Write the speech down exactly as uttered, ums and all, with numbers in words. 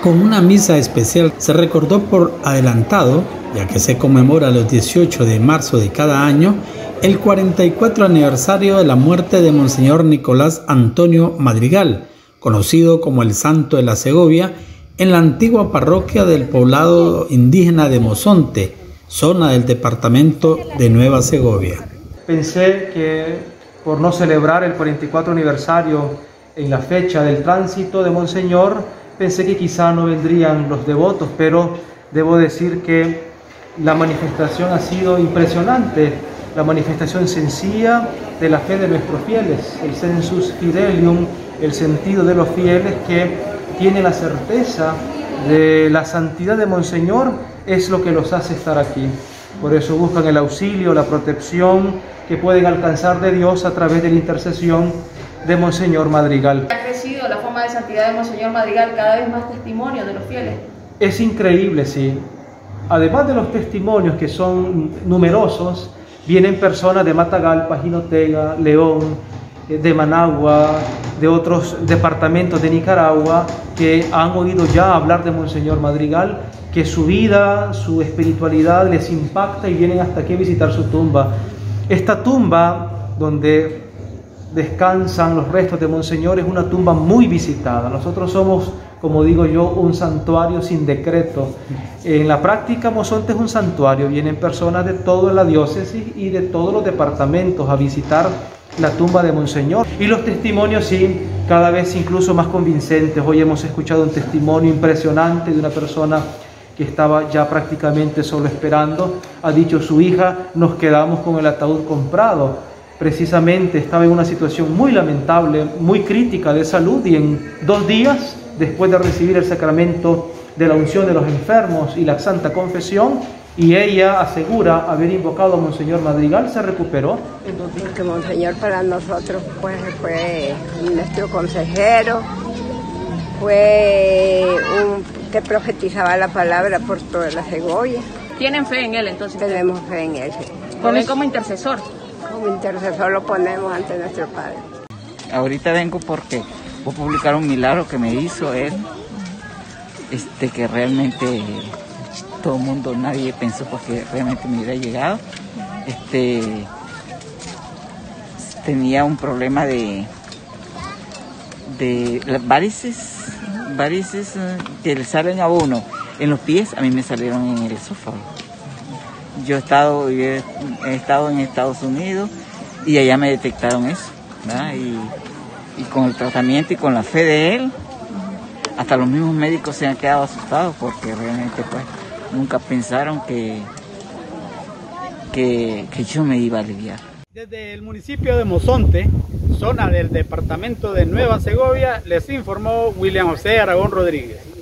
Con una misa especial se recordó por adelantado, ya que se conmemora los dieciocho de marzo de cada año, el cuarenta y cuatro aniversario de la muerte de Monseñor Nicolás Antonio Madrigal, conocido como el Santo de la Segovia, en la antigua parroquia del poblado indígena de Mozonte, zona del departamento de Nueva Segovia. Pensé que por no celebrar el cuarenta y cuatro aniversario en la fecha del tránsito de Monseñor, pensé que quizá no vendrían los devotos, pero debo decir que la manifestación ha sido impresionante, la manifestación sencilla de la fe de nuestros fieles, el sensus fidelium, el sentido de los fieles que tiene la certeza de la santidad de Monseñor, es lo que los hace estar aquí. Por eso buscan el auxilio, la protección que pueden alcanzar de Dios a través de la intercesión de Monseñor Madrigal. ¿Ha crecido la fama de santidad de Monseñor Madrigal, cada vez más testimonio de los fieles? Es increíble, sí. Además de los testimonios que son numerosos, vienen personas de Matagalpa, Jinotega, León, de Managua, de otros departamentos de Nicaragua, que han oído ya hablar de Monseñor Madrigal, que su vida, su espiritualidad les impacta y vienen hasta aquí a visitar su tumba. Esta tumba, donde descansan los restos de Monseñor, es una tumba muy visitada. Nosotros somos, como digo yo, un santuario sin decreto. En la práctica, Mozonte es un santuario. Vienen personas de toda la diócesis y de todos los departamentos a visitar la tumba de Monseñor. Y los testimonios, sí, cada vez incluso más convincentes. Hoy hemos escuchado un testimonio impresionante de una persona que estaba ya prácticamente solo esperando. Ha dicho su hija: nos quedamos con el ataúd comprado. Precisamente estaba en una situación muy lamentable, muy crítica de salud, y en dos días, después de recibir el sacramento de la unción de los enfermos y la Santa Confesión, y ella asegura haber invocado a Monseñor Madrigal, se recuperó. Porque Monseñor para nosotros pues, fue nuestro consejero, fue un que profetizaba la palabra por toda la Segovia. ¿Tienen fe en él entonces? Tenemos fe en él. ¿Ponen como intercesor? Como intercesor lo ponemos ante nuestro Padre. Ahorita vengo porque voy a publicar un milagro que me hizo él, este, que realmente todo el mundo, nadie pensó porque realmente me hubiera llegado. Este, tenía un problema de, de las varices, varices que le salen a uno en los pies, a mí me salieron en el esófago. Yo he estado, he, he estado en Estados Unidos y allá me detectaron eso, ¿verdad? Y, y con el tratamiento y con la fe de él, hasta los mismos médicos se han quedado asustados porque realmente pues nunca pensaron que, que, que yo me iba a aliviar. Desde el municipio de Mozonte, zona del departamento de Nueva Segovia, les informó William José Aragón Rodríguez.